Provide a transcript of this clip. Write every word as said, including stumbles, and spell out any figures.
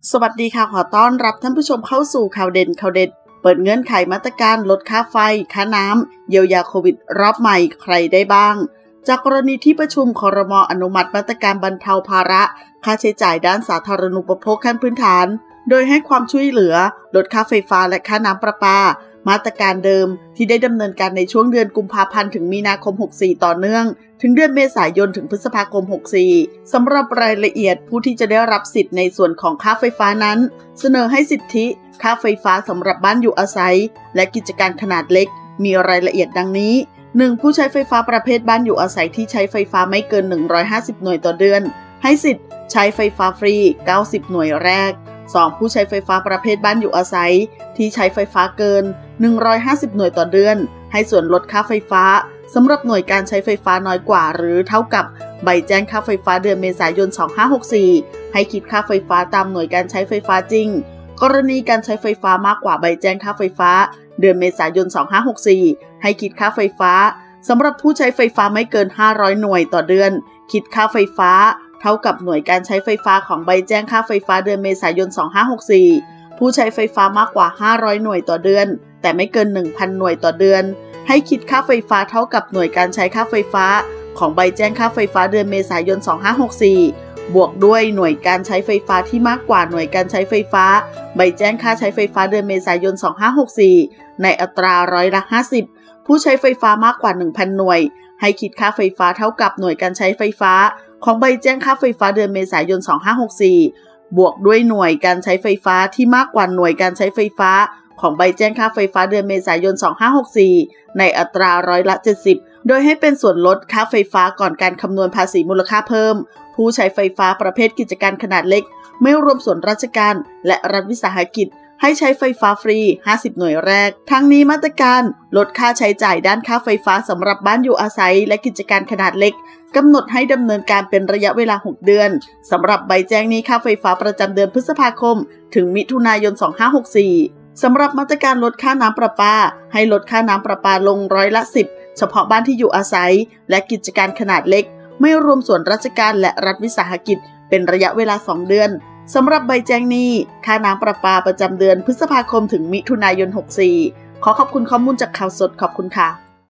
สวัสดีค่ะขอต้อนรับท่านผู้ชมเข้าสู่ข่าวเด่นข่าวเด็ดเปิดเงื่อนไขมาตรการลดค่าไฟค่าน้ำเยียวยาโควิดรอบใหม่ใครได้บ้างจากกรณีที่ประชุมครม.อนุมัติมาตรการบรรเทาภาระค่าใช้จ่ายด้านสาธารณูปโภคขั้นพื้นฐานโดยให้ความช่วยเหลือลดค่าไฟฟ้าและค่าน้ำประปามาตรการเดิมที่ได้ดำเนินการในช่วงเดือนกุมภาพันธ์ถึงมีนาคมหกสี่ต่อเนื่องถึงเดือนเมษายนถึงพฤษภาคมหกสี่สำหรับรายละเอียดผู้ที่จะได้รับสิทธิ์ในส่วนของค่าไฟฟ้านั้นเสนอให้สิทธิค่าไฟฟ้าสำหรับบ้านอยู่อาศัยและกิจการขนาดเล็กมีรายละเอียดดังนี้ หนึ่ง ผู้ใช้ไฟฟ้าประเภทบ้านอยู่อาศัยที่ใช้ไฟฟ้าไม่เกินหนึ่งร้อยห้าสิบหน่วยต่อเดือนให้สิทธิ์ใช้ไฟฟ้าฟรีเก้าสิบหน่วยแรกสอง ผู้ใช้ไฟฟ้าประเภทบ้านอยู่อาศัยที่ใช้ไฟฟ้าเกินหนึ่งร้อยห้าสิบหน่วยต่อเดือนให้ส่วนลดค่าไฟฟ้าสำหรับหน่วยการใช้ไฟฟ้าน้อยกว่าหรือเท่ากับใบแจ้งค่าไฟฟ้าเดือนเมษายนสองพันห้าร้อยหกสิบสี่ให้คิดค่าไฟฟ้าตามหน่วยการใช้ไฟฟ้าจริงกรณีการใช้ไฟฟ้ามากกว่าใบแจ้งค่าไฟฟ้าเดือนเมษายนสองพันห้าร้อยหกสิบสี่ให้คิดค่าไฟฟ้าสำหรับผู้ใช้ไฟฟ้าไม่เกินห้าร้อยหน่วยต่อเดือนคิดค่าไฟฟ้าเท่ากับหน่วยการใช้ไฟฟ้าของใบแจ้งค่าไฟฟ้าเดือนเมษายนสองพันห้าร้อยหกสิบสี่ผู้ใช้ไฟฟ้ามากกว่าห้าร้อยหน่วยต่อเดือนแต่ไม่เกิน หนึ่งพัน หน่วยต่อเดือนให้คิดค่าไฟฟ้าเท่ากับหน่วยการใช้ค่าไฟฟ้าของใบแจ้งค่าไฟฟ้าเดือนเมษายนสองพันห้าร้อยหกสิบสี่บวกด้วยหน่วยการใช้ไฟฟ้าที่มากกว่าหน่วยการใช้ไฟฟ้าใบแจ้งค่าใช้ไฟฟ้าเดือนเมษายนสองพันห้าร้อยหกสิบสี่ในอัตราร้อยละห้าสิบผู้ใช้ไฟฟ้ามากกว่า หนึ่งพัน หน่วยให้คิดค่าไฟฟ้าเท่ากับหน่วยการใช้ไฟฟ้าของใบแจ้งค่าไฟฟ้าเดือนเมษายนสองพันห้าร้อยหกสิบสี่บวกด้วยหน่วยการใช้ไฟฟ้าที่มากกว่าหน่วยการใช้ไฟฟ้าของใบแจ้งค่าไฟฟ้าเดือนเมษายนสองพันห้าร้อยหกสิบสี่ในอัตราร้อยละเจ็ดสิบโดยให้เป็นส่วนลดค่าไฟฟ้าก่อนการคำนวณภาษีมูลค่าเพิ่มผู้ใช้ไฟฟ้าประเภทกิจการขนาดเล็กไม่รวมส่วนราชการและรัฐวิสาหกิจให้ใช้ไฟฟ้าฟรีห้าสิบหน่วยแรกทั้งนี้มาตรการลดค่าใช้จ่ายด้านค่าไฟฟ้าสำหรับบ้านอยู่อาศัยและกิจการขนาดเล็กกำหนดให้ดำเนินการเป็นระยะเวลาหกเดือนสำหรับใบแจ้งหนี้ค่าไฟฟ้าประจำเดือนพฤษภาคมถึงมิถุนายนสองพันห้าร้อยหกสิบสี่สำหรับมาตรการลดค่าน้ำประปาให้ลดค่าน้ำประปาลงร้อยละสิบเฉพาะบ้านที่อยู่อาศัยและกิจการขนาดเล็กไม่รวมส่วนราชการและรัฐวิสาหกิจเป็นระยะเวลาสองเดือนสำหรับใบแจ้งหนี้ค่าน้ำประปาประจำเดือนพฤษภาคมถึงมิถุนายนหกสี่ขอขอบคุณข้อมูลจากข่าวสดขอบคุณค่ะ